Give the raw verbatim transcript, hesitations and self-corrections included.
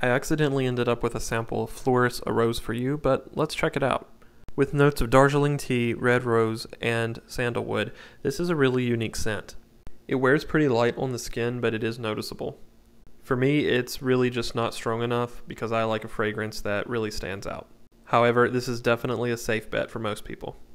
I accidentally ended up with a sample of Floris, A Rose for You, but let's check it out. With notes of Darjeeling tea, red rose, and sandalwood, this is a really unique scent. It wears pretty light on the skin, but it is noticeable. For me, it's really just not strong enough because I like a fragrance that really stands out. However, this is definitely a safe bet for most people.